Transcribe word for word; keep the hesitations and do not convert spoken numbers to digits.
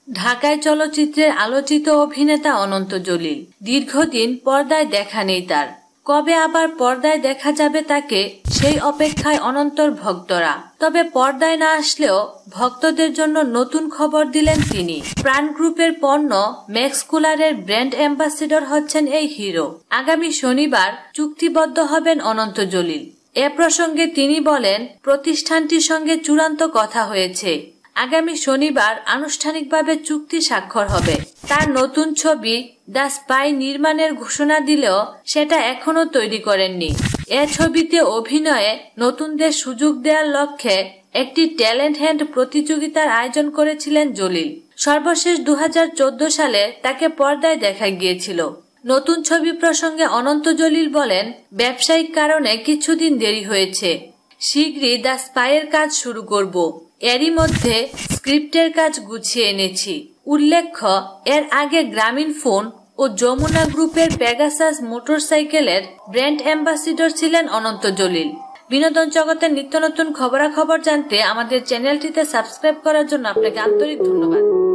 ঢাকায় চলচ্চিত্রের আলোচিত অভিনেতা অনন্ত জলিল। দীর্ঘদিন পর্দায় দেখা নেই তার। কবে আবার পর্দায় দেখা যাবে তাকে, সেই অপেক্ষায় অনন্তর ভক্তরা। তবে পর্দায় না আসলেও ভক্তদের জন্য নতুন খবর দিলেন তিনি। প্রাণ গ্রুপের পণ্য ম্যাক্স কুলারের ব্র্যান্ড অ্যাম্বাসেডর হচ্ছেন এই হিরো। আগামী শনিবার চুক্তিবদ্ধ হবেন অনন্ত জলিল। এ প্রসঙ্গে তিনি বলেন, প্রতিষ্ঠানটির সঙ্গে চূড়ান্ত কথা হয়েছে। আগামী শনিবার আনুষ্ঠানিকভাবে চুক্তি স্বাক্ষর হবে। তার নতুন ছবি দ্য স্পাই নির্মাণের ঘোষণা দিলেও সেটা এখনো তৈরি করেননি। এ ছবিতে অভিনয়ে নতুনদের সুযোগ দেওয়ার লক্ষ্যে একটি ট্যালেন্ট হান্ট প্রতিযোগিতার আয়োজন করেছিলেন জলিল। সর্বশেষ দু হাজার চোদ্দ সালে তাকে পর্দায় দেখা গিয়েছিল। নতুন ছবি প্রসঙ্গে অনন্ত জলিল বলেন, ব্যবসায়িক কারণে কিছুদিন দেরি হয়েছে। শীঘ্রই দ্য স্পাইয়ের কাজ শুরু করব। এরই মধ্যে স্ক্রিপ্টের কাজ গুছিয়ে এনেছি। উল্লেখ্য, এর আগে গ্রামীণ ফোন ও যমুনা গ্রুপের পেগাসাস মোটরসাইকেলের ব্র্যান্ড অ্যাম্বাসেডর ছিলেন অনন্ত জলিল। বিনোদন জগতের নিত্য নতুন খবরাখবর জানতে আমাদের চ্যানেলটিতে সাবস্ক্রাইব করার জন্য আপনাকে আন্তরিক ধন্যবাদ।